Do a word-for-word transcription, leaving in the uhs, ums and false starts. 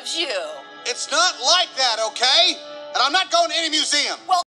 you. It's not like that, okay? And I'm not going to any museum. Well,